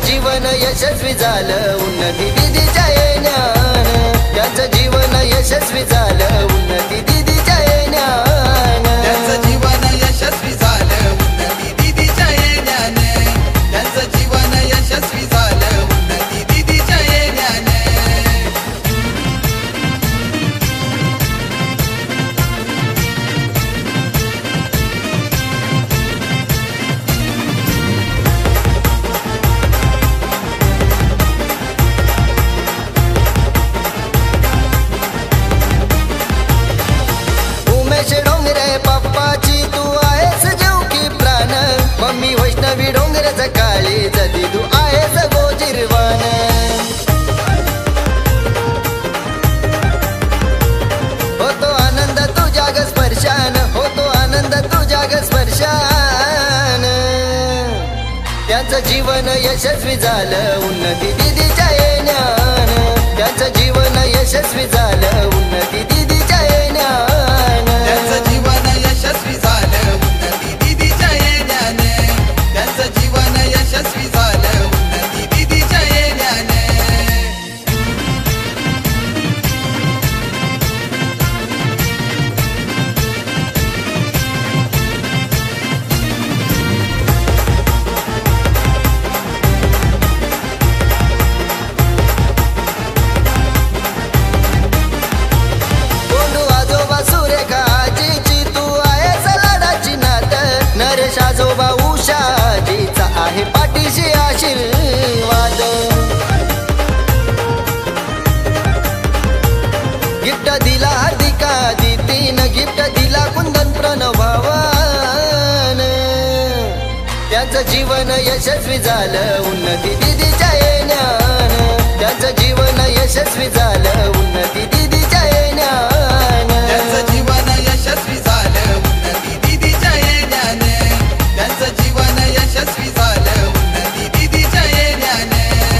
जीवन यशस्वी झालं उन्नती दीदीच्या येण्यानं, त्यांचं जीवन यशस्वी झालं उन्नती दीदीच्या येण्यानं, त्यांचं जीवन यशस्वी झालं उन्नती दीदीच्या येण्यानं, त्यांचं जीवन यशस्वी झालं उन्नती दीदीच्या येण्यानं. डोंगरे पप्पाची तू आहेस जीव की प्राण, मम्मी वैष्णवी डोंगरच काळी जदी तू आहेस गोजिरवान. होतो आनंद तुझ्या ग स्पर्शान, होतो आनंद तुझ्या ग स्पर्शान, त्यांचं जीवन यशस्वी झालं उन्नती दीदीच्या येण्यानं, त्यांचं जीवन यशस्वी झालं उन्नती दीदीच्या येण्यानं, त्यांचं जीवन यशस्वी झालं उन्नती दीदीच्या येण्यानं, त्यांचं जीवन यशस्वी झालं उन्नती दीदीच्या येण्यानं. आजोबा उषाजीचा आहे पाठीशी आशीर्वाद. गिफ्ट दिला हार्दिका दीदीनं, गिफ्ट दिला कुंदन प्रणव भावानं, त्यांचं जीवन यशस्वी झालं उन्नती दीदीच्या येण्यानं, त्यांचं जीवन यशस्वी झालं उन्नती दीदीच्या येण्यानं, त्यांचं जीवन यशस्वी झालं उन्नती दीदीच्या येण्यानं, त्यांचं जीवन यशस्वी झालं उन्नती दीदीच्या येण्यानं.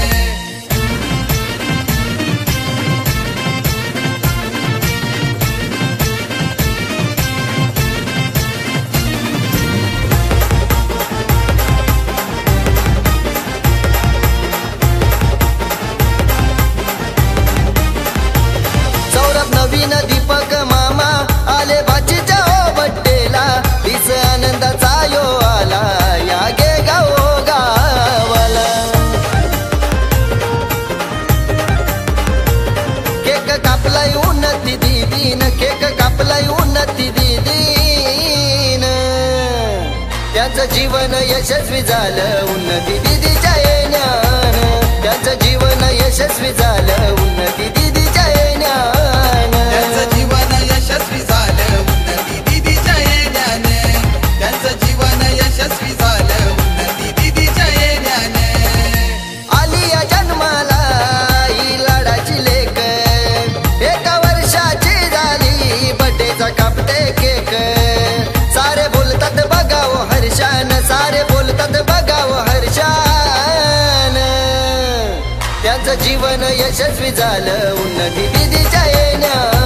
सौरभ नवीन दीपक मामा आले भाचीच्या ओ बड्डेला, दिस आनंदाचा यो आला या गे गावो गावाला. केक कापलाय उन्नती दीदीनं, केक कापलाय उन्नती दीदीनं, त्यांचं जीवन यशस्वी झालं उन्नती दीदीच्या येण्यानं, त्यांचं जीवन यशस्वी झालं उन्नती दीदीच्या येण्यानं, त्यांचं जीवन यशस्वी झालं उन्नती दीदीच्या येण्यानं, त्यांचं जीवन यशस्वी झालं उन्नती दीदीच्या येण्यानं. आली या जन्माला ही लाडाची लेक, एका वर्षाची झाली बड्डेचा कापते केक, सारे बोलतात बघावं हर्षान, सारे बोलतात बघावं हर्षान, त्यांचं जीवन यशस्वी झालं उन्नती दीदीच्या येण्यानं.